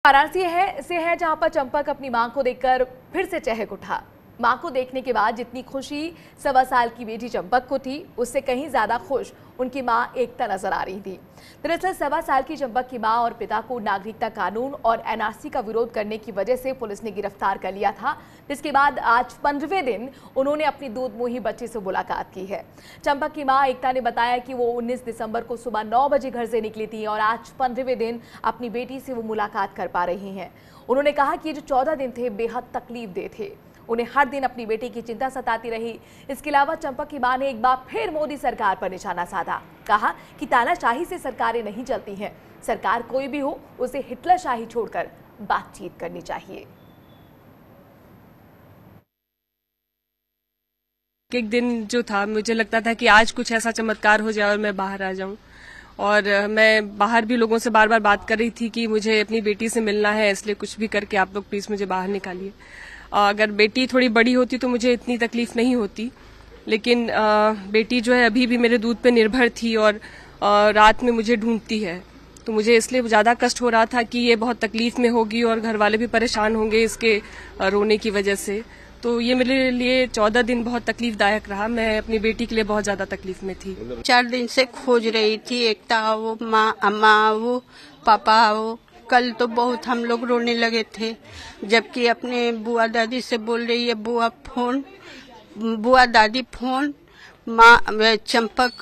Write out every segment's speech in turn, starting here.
वाराणसी है जहां पर चंपक अपनी मां को देखकर फिर से चहक उठा। मां को देखने के बाद जितनी खुशी 1.25 साल की बेटी चंपक को थी, उससे कहीं ज्यादा खुश उनकी मां एकता नजर आ रही थी। दरअसल 1.25 साल की चंपक की मां और पिता को नागरिकता कानून और एनआरसी का विरोध करने की वजह से पुलिस ने गिरफ्तार कर लिया था, जिसके बाद आज 15वें दिन उन्होंने अपनी दूधमुही बच्ची से मुलाकात की है। चंपक की मां एकता ने बताया कि वो 19 दिसंबर को सुबह 9 बजे घर से निकली थी और आज 15वें दिन अपनी बेटी से वो मुलाकात कर पा रही हैं। उन्होंने कहा कि ये जो 14 दिन थे बेहद तकलीफदेह थे, उन्हें हर दिन अपनी बेटी की चिंता सताती रही। इसके अलावा चंपक की मां ने एक बार फिर मोदी सरकार पर निशाना साधा। कहा कि तानाशाही से सरकारें नहीं चलती हैं, सरकार कोई भी हो उसे हिटलरशाही छोड़कर बातचीत करनी चाहिए। एक दिन जो था, मुझे लगता था कि आज कुछ ऐसा चमत्कार हो जाए और मैं बाहर आ जाऊं। और मैं बाहर भी लोगों से बार बार बात कर रही थी कि मुझे अपनी बेटी से मिलना है, इसलिए कुछ भी करके आप लोग प्लीज मुझे बाहर निकालिए। अगर बेटी थोड़ी बड़ी होती तो मुझे इतनी तकलीफ नहीं होती, लेकिन बेटी जो है अभी भी मेरे दूध पे निर्भर थी और रात में मुझे ढूंढती है, तो मुझे इसलिए ज्यादा कष्ट हो रहा था कि ये बहुत तकलीफ में होगी और घर वाले भी परेशान होंगे इसके रोने की वजह से। तो ये मेरे लिए 14 दिन बहुत तकलीफदायक रहा। मैं अपनी बेटी के लिए बहुत ज्यादा तकलीफ में थी। 4 दिन से खोज रही थी, एकता आओ, माँ अम्मा आओ, पापा आओ। कल तो बहुत हम लोग रोने लगे थे, जबकि अपने बुआ दादी से बोल रही है, बुआ दादी फोन, माँ चंपक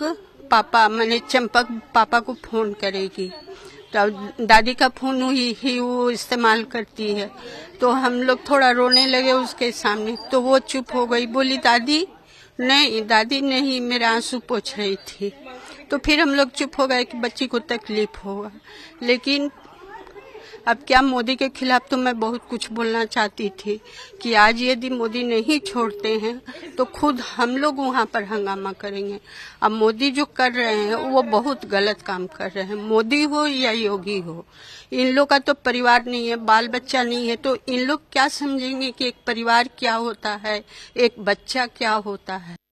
पापा को फोन करेगी। तो दादी का फोन ही वो इस्तेमाल करती है। तो हम लोग थोड़ा रोने लगे उसके सामने, तो वो चुप हो गई, बोली दादी नहीं, मेरे आंसू पोंछ रही थी। तो फिर हम लोग चुप हो गए कि बच्ची को तकलीफ होगा। लेकिन अब क्या, मोदी के खिलाफ तो मैं बहुत कुछ बोलना चाहती थी कि आज यदि मोदी नहीं छोड़ते हैं तो खुद हम लोग वहाँ पर हंगामा करेंगे। अब मोदी जो कर रहे हैं वो बहुत गलत काम कर रहे हैं, मोदी हो या योगी हो। इन लोग का तो परिवार नहीं है, बाल बच्चा नहीं है, तो इन लोग क्या समझेंगे कि एक परिवार क्या होता है, एक बच्चा क्या होता है।